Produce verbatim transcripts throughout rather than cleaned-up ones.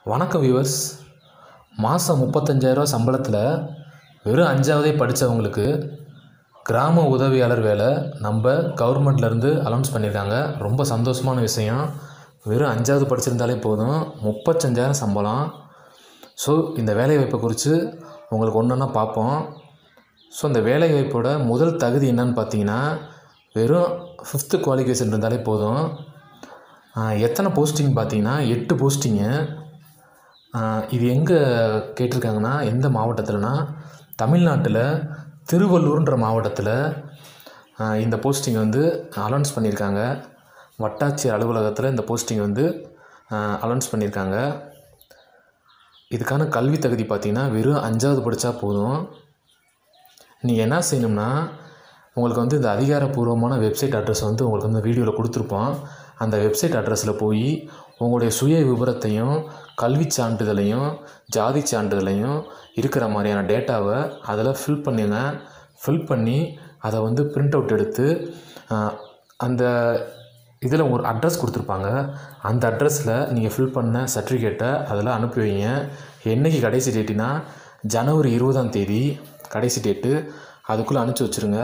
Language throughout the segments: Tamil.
வணக்கம் வியூவர்ஸ். மாதம் முப்பத்தஞ்சாயிரரூவா சம்பளத்தில் வெறும் அஞ்சாவதே படித்தவங்களுக்கு கிராம உதவியாளர் வேலை நம்ம கவர்மெண்ட்லேருந்து அனௌன்ஸ் பண்ணியிருக்காங்க. ரொம்ப சந்தோஷமான விஷயம். வெறும் அஞ்சாவது படிச்சிருந்தாலே போதும், முப்பத்தஞ்சாயிரம் சம்பளம். ஸோ இந்த வேலைவாய்ப்பை குறித்து உங்களுக்கு ஒன்று ஒன்றா பார்ப்போம். ஸோ இந்த வேலைவாய்ப்போட முதல் தகுதி என்னன்னு பார்த்தீங்கன்னா, வெறும் ஃபிஃப்த்து குவாலிஃபிகேஷன் இருந்தாலே போதும். எத்தனை போஸ்டிங் பார்த்தீங்கன்னா எட்டு போஸ்டிங்கு. இது எங்கே கேட்டிருக்காங்கன்னா, எந்த மாவட்டத்தில்னா தமிழ்நாட்டில் திருவள்ளூர்ன்ற மாவட்டத்தில் இந்த போஸ்டிங் வந்து அனௌன்ஸ் பண்ணியிருக்காங்க. வட்டாட்சியர் அலுவலகத்தில் இந்த போஸ்டிங் வந்து அனௌன்ஸ் பண்ணியிருக்காங்க. இதுக்கான கல்வி தகுதி பார்த்திங்கன்னா வெறும் அஞ்சாவது படித்தா போதும். நீங்கள் என்ன செய்யணும்னா, உங்களுக்கு வந்து இந்த அதிகாரப்பூர்வமான வெப்சைட் அட்ரஸ் வந்து உங்களுக்கு வந்து வீடியோவில் கொடுத்துருப்போம். அந்த வெப்சைட் அட்ரஸில் போய் உங்களுடைய சுய விவரத்தையும் கல்வி சான்றிதழையும் ஜாதி சான்றிதழையும் இருக்கிற மாதிரியான டேட்டாவை அதில் ஃபில் பண்ணுங்க. ஃபில் பண்ணி அதை வந்து பிரிண்ட் அவுட் எடுத்து அந்த இதில் ஒரு அட்ரஸ் கொடுத்துருப்பாங்க. அந்த அட்ரஸில் நீங்கள் ஃபில் பண்ண சர்டிஃபிகேட்டை அதில் அனுப்பி வைங்க. என்றைக்கு கடைசி டேட்டுனா ஜனவரி இருபதாம் தேதி கடைசி டேட்டு. அதுக்குள்ளே அனுப்பிச்சி வச்சுருங்க.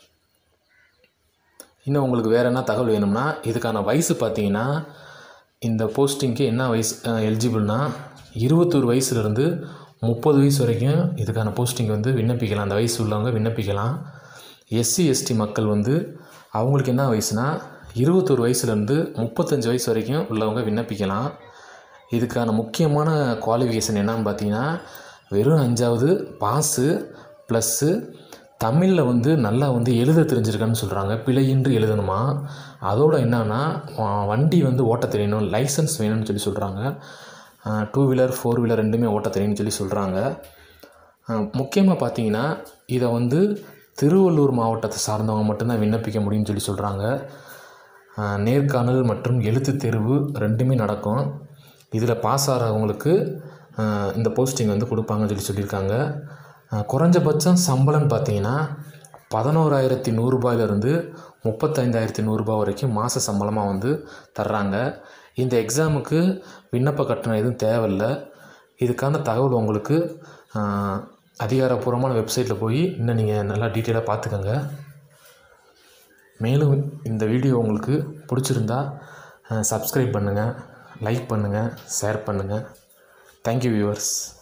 இன்னும் உங்களுக்கு வேறு என்ன தகவல் வேணும்னா, இதுக்கான வயசு பார்த்தீங்கன்னா, இந்த போஸ்டிங்க்கு என்ன வயசு எலிஜிபிள்னால் இருபத்தொரு வயசுலேருந்து முப்பது வயசு வரைக்கும் இதுக்கான போஸ்டிங் வந்து விண்ணப்பிக்கலாம். அந்த வயசு உள்ளவங்க விண்ணப்பிக்கலாம். எஸ்சி எஸ்டி மக்கள் வந்து அவங்களுக்கு என்ன வயசுனா இருபத்தொரு வயசுலேருந்து முப்பத்தஞ்சு வயசு வரைக்கும் உள்ளவங்க விண்ணப்பிக்கலாம். இதுக்கான முக்கியமான குவாலிஃபிகேஷன் என்னன்னு பார்த்தீங்கன்னா, வெறும் அஞ்சாவது பாஸு ப்ளஸ்ஸு தமிழில் வந்து நல்லா வந்து எழுத தெரிஞ்சிருக்கான்னு சொல்கிறாங்க. பிழையின்றி எழுதணுமா. அதோடு என்னன்னா, வண்டி வந்து ஓட்ட தெரியணும், லைசன்ஸ் வேணும்னு சொல்லி சொல்கிறாங்க. டூ வீலர் ஃபோர் வீலர் ரெண்டுமே ஓட்ட தெரியும்னு சொல்லி சொல்கிறாங்க. முக்கியமாக பார்த்தீங்கன்னா, இதை வந்து திருவள்ளூர் மாவட்டத்தை சார்ந்தவங்க மட்டும்தான் விண்ணப்பிக்க முடியும்னு சொல்லி சொல்கிறாங்க. நேர்காணல் மற்றும் எழுத்து தேர்வு ரெண்டுமே நடக்கும். இதில் பாஸ் ஆகிறவங்களுக்கு இந்த போஸ்டிங் வந்து கொடுப்பாங்கன்னு சொல்லி சொல்லியிருக்காங்க. குறைஞ்சபட்சம் சம்பளம்னு பார்த்தீங்கன்னா பதினோராயிரத்தி நூறுரூபாயிலிருந்து முப்பத்தைந்தாயிரத்தி நூறுரூபா வரைக்கும் மாத சம்பளமாக வந்து தர்றாங்க. இந்த எக்ஸாமுக்கு விண்ணப்ப கட்டணம் எதுவும் தேவையில்லை. இதுக்கான தகவல் உங்களுக்கு அதிகாரப்பூர்வமான வெப்சைட்டில் போய் இன்னும் நீங்கள் நல்லா டீட்டெயிலாக பார்த்துக்கோங்க. மேலும் இந்த வீடியோ உங்களுக்கு பிடிச்சிருந்தா சப்ஸ்கிரைப் பண்ணுங்கள், லைக் பண்ணுங்கள், ஷேர் பண்ணுங்கள். Thank you viewers.